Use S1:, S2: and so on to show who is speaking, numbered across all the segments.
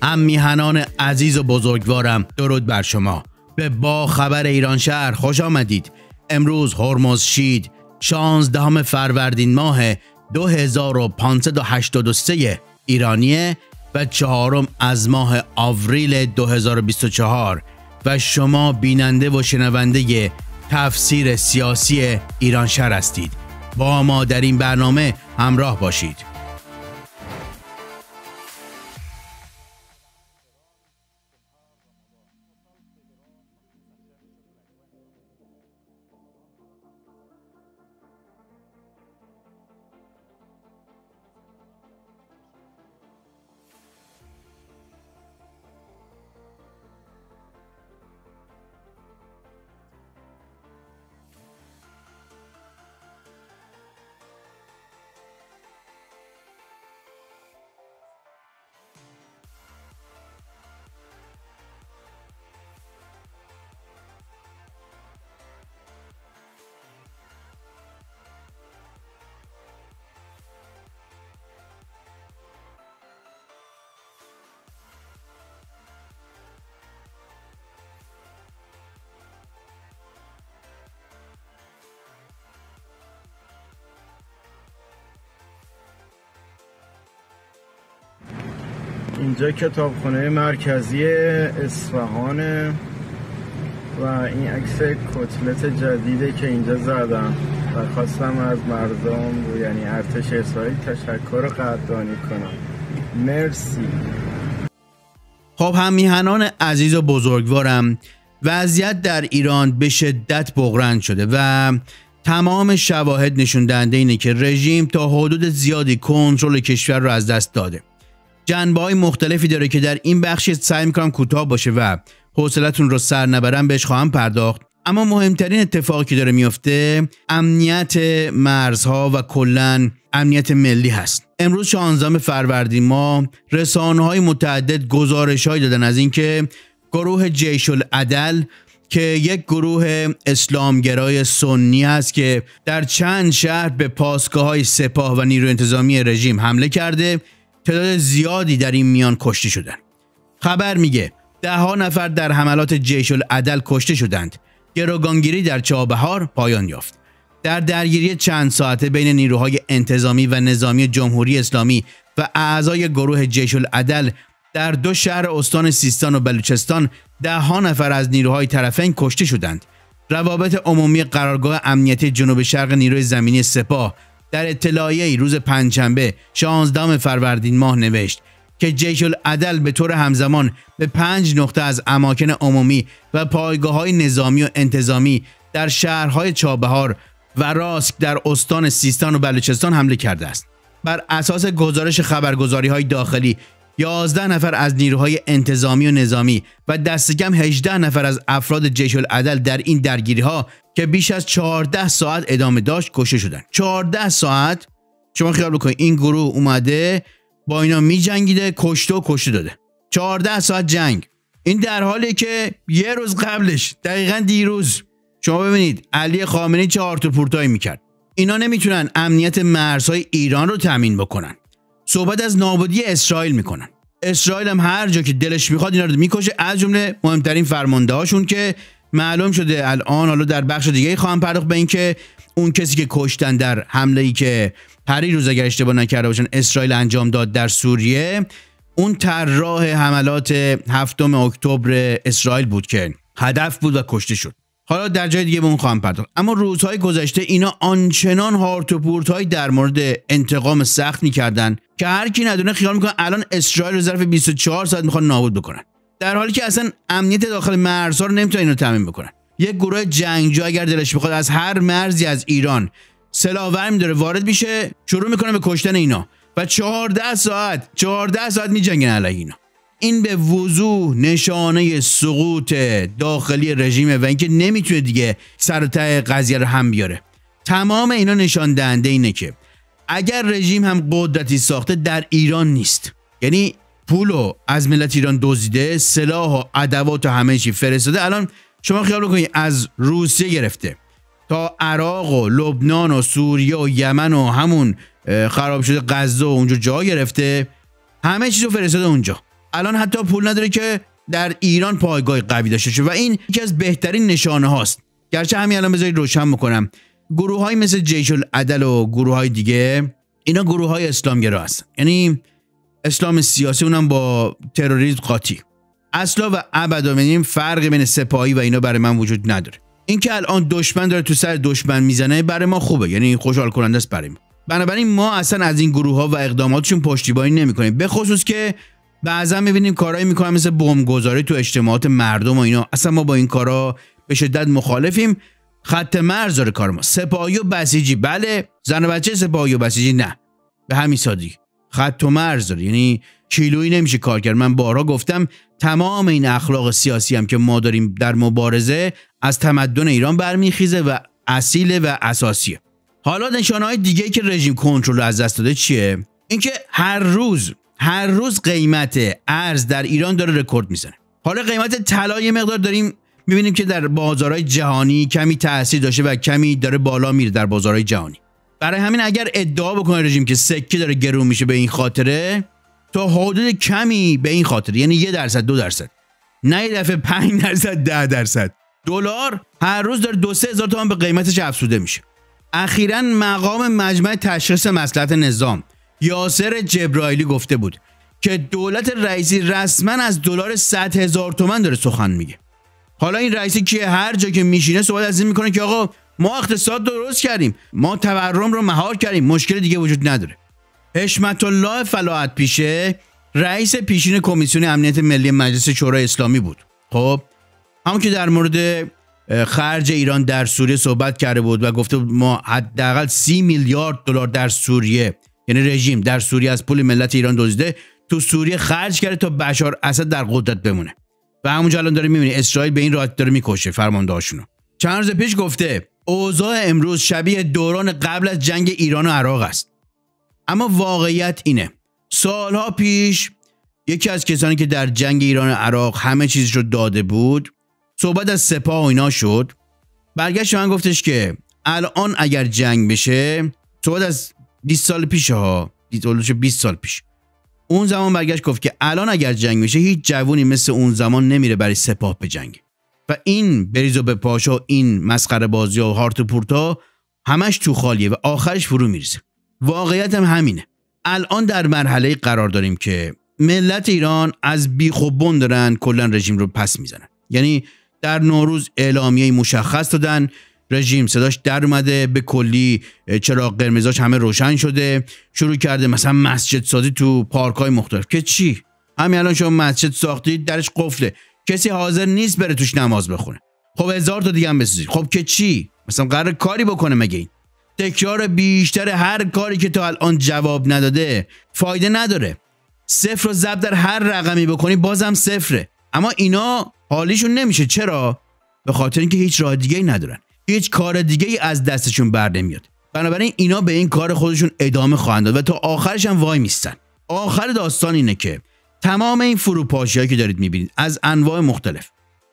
S1: هم میهنان عزیز و بزرگوارم، درود بر شما. به با خبر ایران شهر خوش آمدید. امروز هرمزشید 16 فروردین ماه 2583 ایرانیه و 4 از ماه آوریل 2024 و شما بیننده و شنونده تفسیر سیاسی ایران شهر هستید. با ما در این برنامه همراه باشید.
S2: اینجا کتابخانه مرکزی اصفهانه و این عکس کتلت جدیده که اینجا زدم و خواستم از مردم یعنی ارتش اسرائیل تشکر قدردانی کنم. مرسی.
S1: خب هم میهنان عزیز و بزرگوارم، وضعیت در ایران به شدت بغرند شده و تمام شواهد نشون دهنده اینه که رژیم تا حدود زیادی کنترل کشور رو از دست داده. جنبه‌های مختلفی داره که در این بخش سعی می‌کنم کوتاه باشه و حوصلتون رو سر نبرم بهش خواهم پرداخت. اما مهمترین اتفاقی که داره میفته امنیت مرزها و کلاً امنیت ملی هست. امروز 16 فروردین ماه رسانه‌های متعدد گزارش‌هایی دادن از اینکه گروه جیش العدل که یک گروه اسلامگرای سنی است که در چند شهر به پاسگاه‌های سپاه و نیروی انتظامی رژیم حمله کرده، تعداد زیادی در این میان کشته شدند. خبر میگه 10 نفر در حملات جیش العدل کشته شدند. گروگانگیری در چابهار پایان یافت. در درگیری چند ساعته بین نیروهای انتظامی و نظامی جمهوری اسلامی و اعضای گروه جیش العدل در 2 شهر استان سیستان و بلوچستان 10 نفر از نیروهای طرفین کشته شدند. روابط عمومی قرارگاه امنیتی جنوب شرق نیروی زمینی سپاه در اطلاعیه روز پنجشنبه 16 فروردین ماه نوشت که جیش العدل به طور همزمان به 5 نقطه از اماکن عمومی و پایگاه‌های نظامی و انتظامی در شهرهای چابهار و راسک در استان سیستان و بلوچستان حمله کرده است. بر اساس گزارش خبرگزاری‌های داخلی 11 نفر از نیروهای انتظامی و نظامی و دست کم 18 نفر از افراد جیش العدل در این درگیری‌ها که بیش از 14 ساعت ادامه داشت کشته شدند. 14 ساعت شما خیال بکنید این گروه اومده با اینا می جنگیده، کشته و کشته داده. 14 ساعت جنگ. این در حالی که یه روز قبلش دقیقاً دیروز شما ببینید علی خامنه‌ای چه آرت و پورتایی میکرد. اینا نمیتونن امنیت مرزهای ایران رو تامین بکنن. صحبت از نابودی اسرائیل میکنن. اسرائیل هم هر جا که دلش میخواد اینا رو میکشه، از جمله مهمترین فرمانده هاشون که معلوم شده الان. حالا در بخش دیگه خواهم پرداخت به این که اون کسی که کشتن در حمله‌ای که پریروز اگر اشتباه نکرده باشن اسرائیل انجام داد در سوریه، اون طراح حملات 7 اکتبر اسرائیل بود که هدف بود و کشته شد. حالا در جای دیگه به اون خواهم پرداخت. اما روزهای گذشته اینا آنچنان هارت و پورت‌های در مورد انتقام سخت می‌کردن که هر کی ندونه خیال می‌کنه الان اسرائیل رو ظرف 24 ساعت می‌خوان نابود بکنن، در حالی که اصلا امنیت داخل مرزها رو نمی‌تونن اینو تامین بکنن. یک گروه جنگجو اگر دلش بخواد از هر مرزی از ایران سلاح‌ور می‌داره وارد میشه، شروع می‌کنه به کشتن اینا و 14 ساعت می‌جنگن علیه اینا. این به وضوح نشانه سقوط داخلی رژیمه و اینکه نمیتونه دیگه سر و ته قضیه رو هم بیاره. تمام اینا نشان دهنده اینه که اگر رژیم هم قدرتی ساخته در ایران نیست، یعنی پولو از ملت ایران دزدیده، سلاح و ادوات و همه چی فرستاده. الان شما خیال بکنید از روسیه گرفته تا عراق و لبنان و سوریه و یمن و همون خراب شده غزه و اونجا جا گرفته، همه چیزو فرستاده اونجا. الان حتی پول نداره که در ایران پایگاه قوی داشته باشه و این یکی از بهترین نشانه هاست. گرچه همین الان بذارید روشن میکنم، گروه‌های مثل جیش العدل و گروه‌های دیگه اینا گروه‌های اسلامگرا هستن، یعنی اسلام سیاسی، اونم با تروریسم قاطی. اصلا و ابدا می‌بینیم فرقی بین سپاهی و اینا برای من وجود نداره. اینکه الان دشمن داره تو سر دشمن میزنه برای ما خوبه، یعنی خوشحال کننده است برای ما. بنابراین ما اصلا از این گروه‌ها و اقداماتشون پشتیبانی نمی‌کنیم، به خصوص که بعضا می‌بینیم کارهایی می‌کنن مثل بمب‌گذاری تو اجتماعات مردم و اینا. اصلا ما با این کارا به شدت مخالفیم. خط مرز داره کار ما. سپاهی و بسیجی بله، زن و بچه سپاهی و بسیجی نه، به همین سادگی. خط و مرز داره، یعنی کیلویی نمیشه کار کرد. من بارها گفتم تمام این اخلاق سیاسی هم که ما داریم در مبارزه از تمدن ایران برمیخیزه و اصیله و اساسیه. حالا نشانه‌های دیگه‌ای که رژیم کنترل از دست داده چیه؟ اینکه هر روز قیمت ارز در ایران داره رکورد میزنه. حالا قیمت طلا یه مقدار داریم میبینیم که در بازارهای جهانی کمی تاثیر داشته و کمی داره بالا میره در بازارهای جهانی. برای همین اگر ادعا بکنه رژیم که سکه داره گرون میشه به این خاطره، تا حدود کمی به این خاطر، یعنی 1%، 2%، نه یه دفعه 5%، 10%. دلار هر روز داره 2-3 هزار تومان به قیمتش افزوده میشه. اخیراً مقام مجمع تشخیص مصلحت نظام یاسر جبرائیلی گفته بود که دولت رئیسی رسما از دلار 100,000 تومان داره سخن میگه. حالا این رئیسی که هر جا که میشینه صحبت از این میکنه که آقا ما اقتصاد درست کردیم، ما تورم رو مهار کردیم، مشکل دیگه وجود نداره. حشمت الله فلاحت پیشه رئیس پیشین کمیسیون امنیت ملی مجلس شورای اسلامی بود. خب همون که در مورد خرج ایران در سوریه صحبت کرده بود و گفته بود ما حداقل 30 میلیارد دلار در سوریه، یعنی رژیم در سوریه از پول ملت ایران دزدیده، تو سوریه خرج کرده تا بشار اسد در قدرت بمونه. و همونجا الان داره میبینی اسرائیل به این راحتی داره میکشه فرماندهاشونو. چند روز پیش گفته اوضاع امروز شبیه دوران قبل از جنگ ایران و عراق است. اما واقعیت اینه سالها پیش یکی از کسانی که در جنگ ایران و عراق همه چیز رو داده بود، صحبت از سپاه و اینا شد، برگشت من گفتش که الان اگر جنگ بشه، صحبت از 20 سال پیشه ها، 20 سال پیش، اون زمان برگشت گفت که الان اگر جنگ بشه هیچ جوونی مثل اون زمان نمیره برای سپاه به جنگ. و این بریز و به پاشا، این مسخره بازی و هارت و پورتا همش تو خالیه و آخرش فرو میریزه. واقعیت هم همینه. الان در مرحله قرار داریم که ملت ایران از بیخ و بن دارن کلا رژیم رو پس میزنن. یعنی در نوروز اعلامیه مشخص دادن، رژیم صداش در اومده، به کلی چراغ قرمزاش همه روشن شده، شروع کرده مثلا مسجد سازی تو پارک‌های مختلف. که چی؟ همین الان شما مسجد ساختید درش قفله، کسی حاضر نیست بره توش نماز بخونه. خب 1000 تا دیگه هم بسازید. خب که چی؟ مثلا قرار کاری بکنه مگه این؟ تکرار بیشتر هر کاری که تا الان جواب نداده فایده نداره. صفر و ضرب در هر رقمی بکنی بازم صفره. اما اینا حالیشون نمیشه. چرا؟ به خاطر اینکه هیچ راه دیگه‌ای ندارن. هیچ کار دیگه‌ای از دستشون بر نمیاد. بنابراین اینا به این کار خودشون ادامه خواهند داد و تا آخرش هم وای میستن. آخر داستان اینه که تمام این فروپاشی‌هایی که دارید می‌بینید از انواع مختلف،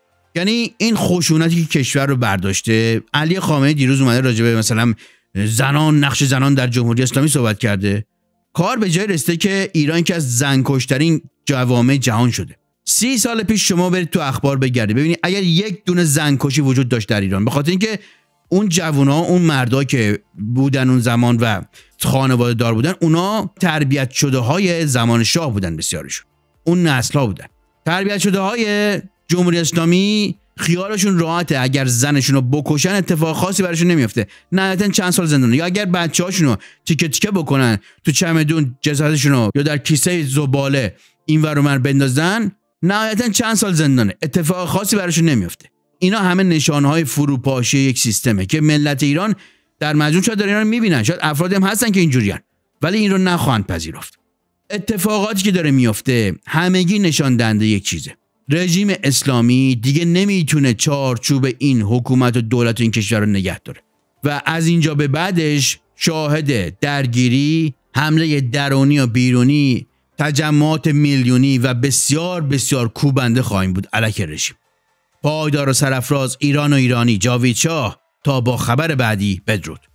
S1: یعنی این خشونتی که کشور رو برداشته، علی خامنه‌ای دیروز اومده راجع به مثلا زنان، نقش زنان در جمهوری اسلامی صحبت کرده، کار به جای رسیده که ایران که از زنکشترین جوامع جهان شده. 30 سال پیش شما برید تو اخبار بگردید ببینید اگر یک دونه زنکشی وجود داشت در ایران، به خاطر اینکه اون جوونا، اون مردا که بودن اون زمان و خانواده دار بودن، اونا تربیت شده های زمان شاه بودن، بسیارشون اون نسل‌ها بودن. تربیت شده های جمهوری اسلامی خیالشون راحته، اگر زنشون رو بکشن اتفاق خاصی براشون نمیفته، نهایتاً چند سال زندان، یا اگر بچه‌هاشون رو تیکه تیکه بکنن تو چمدون جسدشون رو یا در کیسه زباله اینور اونور بندازن، نهایتاً چند سال زندانه، اتفاق خاصی براشون نمیفته. اینا همه نشانه‌های فروپاشی یک سیستمه که ملت ایران در مجموع شاید دارن میبینن، شاید افرادی هم هستن که اینجوریان ولی این رو نخواهند پذیرفت. اتفاقاتی که داره میفته همگی نشان دهنده یک چیزه: رژیم اسلامی دیگه نمیتونه چارچوب این حکومت و دولت و این کشور رو نگه داره و از اینجا به بعدش شاهد درگیری، حمله درونی و بیرونی، تجمعات میلیونی و بسیار بسیار کوبنده خواهیم بود علیه رژیم. پایدار و سرافراز ایران و ایرانی. جاوید شاه. تا با خبر بعدی، بدرود.